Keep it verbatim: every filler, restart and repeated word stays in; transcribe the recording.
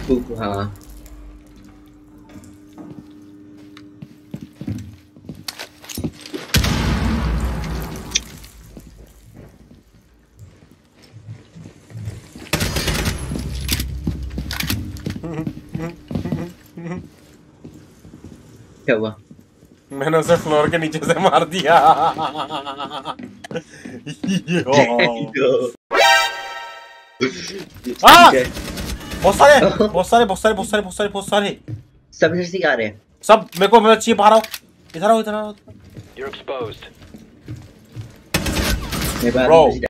Book हाँ क्या हुआ? मैंने उसे फ्लोर के नीचे से मार दिया। हाँ! बहुत सारे बहुत सारे बहुत सारे बहुत सारे बहुत सारे बहुत सारे सब इधर से आ रहे हैं। सब मेरे को मैं चाहिए बाहर आओ। इधर आओ इधर आओ। Bro